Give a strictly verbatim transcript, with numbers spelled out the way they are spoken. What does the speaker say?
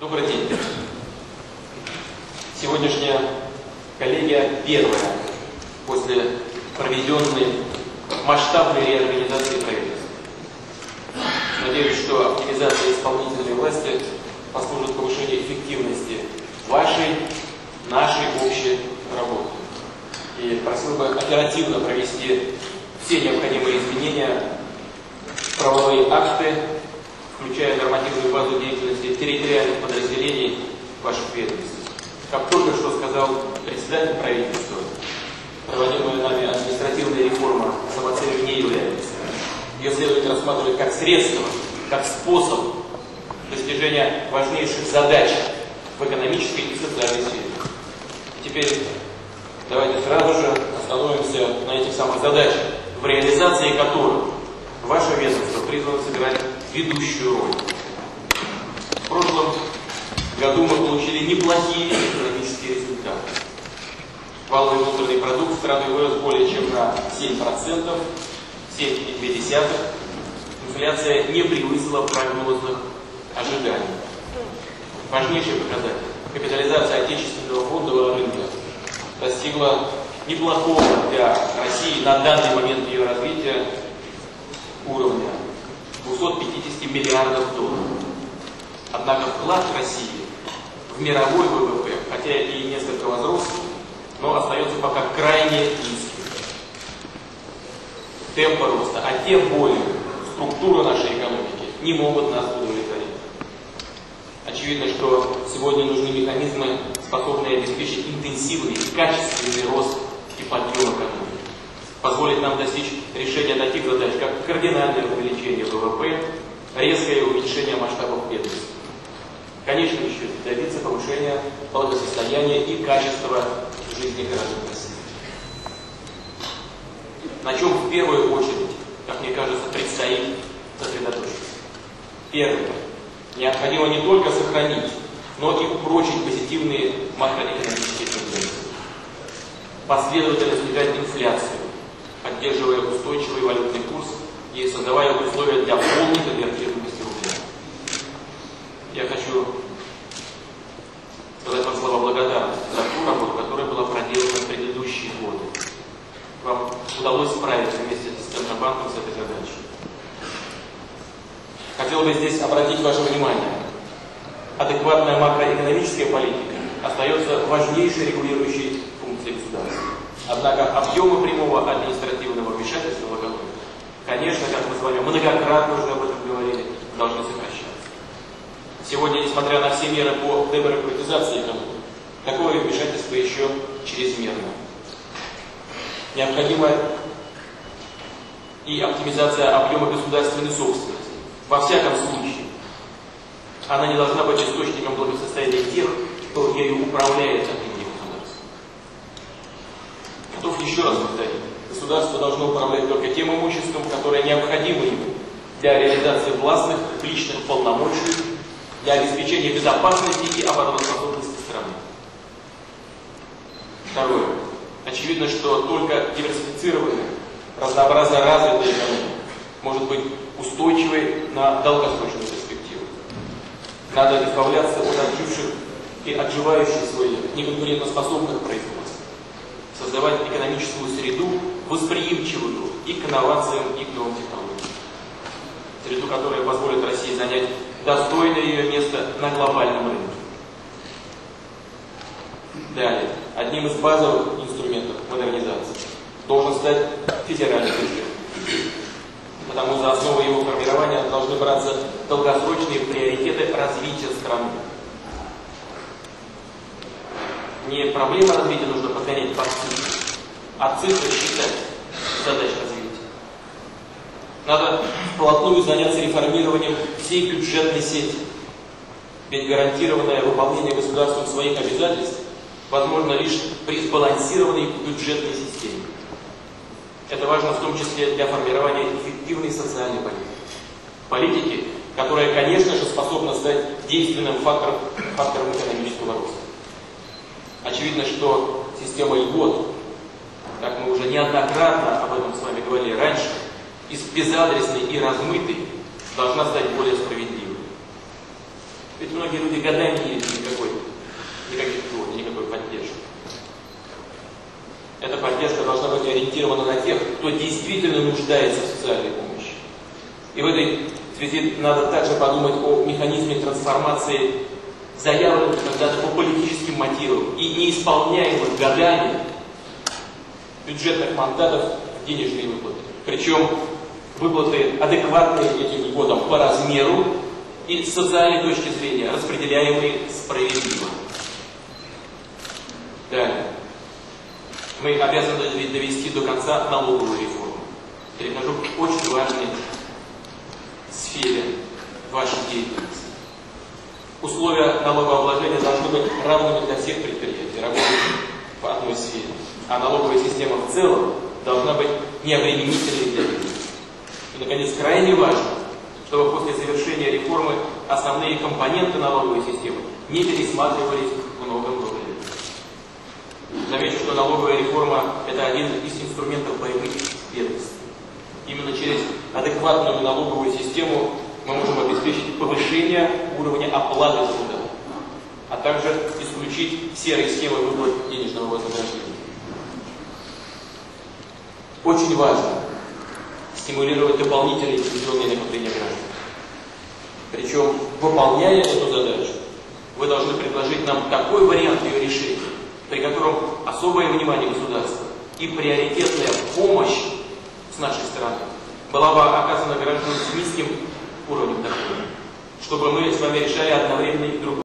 Добрый день. Сегодняшняя коллегия первая после проведенной масштабной реорганизации правительства. Надеюсь, что оптимизация исполнительной власти послужит повышению эффективности вашей, нашей общей работы. И просил бы оперативно провести все необходимые изменения в правовые акты, включая нормативную базу деятельности территориальных подразделений ваших ведомств. Как только что сказал председатель правительства, проводимая нами административная реформа самоцелью не является. Ее следует рассматривать как средство, как способ достижения важнейших задач в экономической и социальной сфере. Теперь давайте сразу же остановимся на этих самых задачах, в реализации которых ваше ведомство призвано сыграть ведущую роль. В прошлом году мы получили неплохие экономические результаты. Валовый внутренний продукт страны вырос более чем на семь процентов, семь целых две десятых. Инфляция не превысила прогнозных ожиданий. Важнейший показатель. Капитализация отечественного фондового рынка достигла неплохого для России на данный момент ее развития уровня двухсот пятидесяти миллиардов долларов. Однако вклад России в мировой ВВП, хотя и несколько возрос, но остается пока крайне низким. Темпы роста, а тем более структура нашей экономики не могут нас удовлетворить. Очевидно, что сегодня нужны механизмы, способные обеспечить интенсивный, качественный рост и подъем экономики, позволить нам достичь решения таких задач, как кардинальное увеличение ВВП, резкое уменьшение масштабов бедности. В конечном счете добиться повышения благосостояния и качества жизни граждан России. На чем в первую очередь, как мне кажется, предстоит сосредоточиться. Первое. Необходимо не только сохранить, но и упрочить позитивные макроэкономические тенденции. Последовательно снижать инфляцию, поддерживая устойчивый валютный курс и создавая условия для полной конвертируемости рубля. Я хочу сказать вам слова благодарности за ту работу, которая была проделана в предыдущие годы. Вам удалось справиться вместе с Центробанком с этой задачей. Хотел бы здесь обратить ваше внимание. Адекватная макроэкономическая политика остается важнейшей регулирующей функцией государства. Однако объемы прямого административного вмешательства в экономику, конечно, как мы с вами многократно уже об этом говорили, должны сокращаться. Сегодня, несмотря на все меры по дебюрократизации экономики, такое вмешательство еще чрезмерно. Необходима и оптимизация объема государственной собственности. Во всяком случае, она не должна быть источником благосостояния тех, кто ею управляет от имени государства. Готов еще раз повторить. Государство должно управлять только тем имуществом, которое необходимо ему для реализации властных личных полномочий, для обеспечения безопасности и обороноспособности страны. Второе. Очевидно, что только диверсифицированная, разнообразно развитая экономика может быть устойчивой на долгосрочную перспективу. Надо избавляться от отживших и отживающих своих неконкурентоспособных производств, создавать экономическую среду, восприимчивую и к инновациям, и к новым технологиям. Среду, которая позволит России занять достойное ее место на глобальном рынке. Далее. Одним из базовых инструментов модернизации должен стать федеральный бюджет. Потому за основу его формирования должны браться долгосрочные приоритеты развития страны. Не проблема развития нужно подгонять под цифры, а цифры считать задач развития. Надо вплотную заняться реформированием всей бюджетной сети. Ведь гарантированное выполнение государством своих обязательств возможно лишь при сбалансированной бюджетной системе. Это важно в том числе для формирования эффективной социальной политики. Политики, которая, конечно же, способна стать действенным фактором, фактором экономического роста. Очевидно, что система льгот, как мы уже неоднократно об этом с вами говорили раньше, из безадресной и размытой должна стать более справедливой. Ведь многие люди годами не видят никакой, никаких льгот, никакой поддержки. Эта поддержка должна быть ориентирована на тех, кто действительно нуждается в социальной помощи. И в этой связи надо также подумать о механизме трансформации заявленных когда-то по политическим мотивам и неисполняемых годами бюджетных мандатов в денежные выплаты. Причем выплаты адекватные этим льготам по размеру и с социальной точки зрения распределяемые справедливо. Далее. Мы обязаны довести до конца налоговую реформу. Перехожу к очень важной сфере вашей деятельности. Условия налогообложения должны быть равными для всех предприятий, работающих в одной сфере. А налоговая система в целом должна быть необременительной для людей. И, наконец, крайне важно, чтобы после завершения реформы основные компоненты налоговой системы не пересматривались много-много лет. Замечу, что налоговая реформа – это один из инструментов борьбы с бедностью. Именно через адекватную налоговую систему мы можем обеспечить повышение уровня оплаты труда, а также исключить серые схемы выплат денежного вознаграждения. Очень важно стимулировать дополнительные пенсионные накопления граждан. Причем, выполняя эту задачу, вы должны предложить нам такой вариант ее решения, при котором особое внимание государства и приоритетная помощь с нашей стороны была бы оказана гражданам с низким уровнем дохода, чтобы мы с вами решали одновременно и друг